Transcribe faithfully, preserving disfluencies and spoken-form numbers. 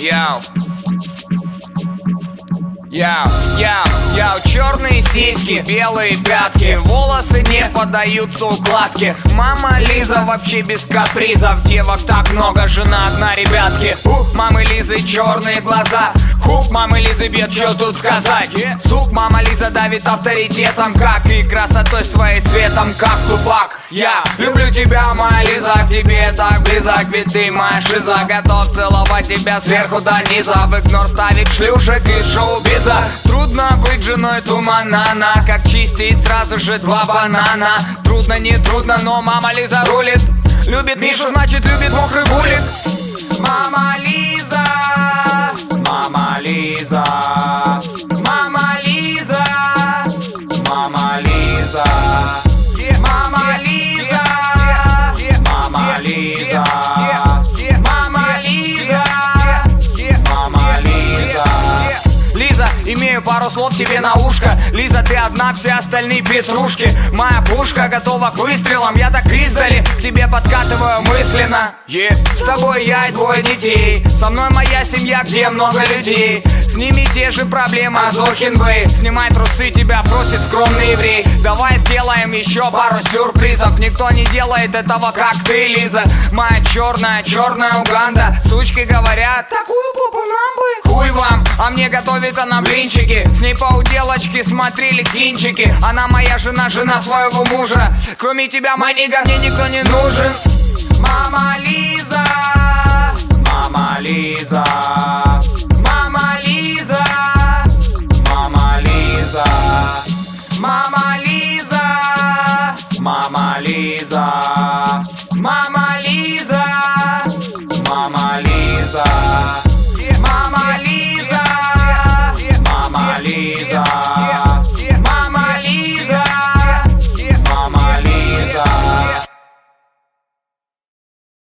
Яу. Яу, яу, яу, черные сиськи, белые пятки, волосы не поддаются укладке. Мама Лиза вообще без капризов, девок так много, жена одна, ребятки. Ух, мамы Лизы черные глаза, хук, мамы Лизы бьет, что тут сказать. Сук, мама Лиза давит авторитетом, как и красотой своей, цветом, как Тупак. Я люблю тебя, моя Лиза, к тебе так близок, ведь ты моя шиза. Готов целовать тебя сверху до низа, в игнор ставить шлюшек и шоу-бизна. Трудно быть женой туманана, как чистить сразу же два банана. Трудно, не трудно, но мама Лиза рулит. Любит Мишу, значит любит мокрый булик. Мама Лиза, мама Лиза, мама Лиза, мама Лиза, мама Лиза, мама Лиза, мама Лиза, мама Лиза. Лиза, имею пару слов тебе на ушко. Лиза, ты одна, все остальные петрушки. Моя пушка готова к выстрелам. Я так издали к тебе подкатываю мысленно. yeah. С тобой я и двое детей. Со мной моя семья, где много людей. С ними те же проблемы, Азохинвей. Снимай трусы, тебя просит скромный еврей. Давай сделаем еще пару сюрпризов. Никто не делает этого, как ты, Лиза. Моя черная, черная Уганда. Сучки говорят, такую попу нам бы. Хуй вам, а мне готовит она блинчики. С ней по уделочке смотрели кинчики. Она моя жена, жена своего мужа. Кроме тебя, манига, мне никто не нужен. Мама Лиза, мама Лиза.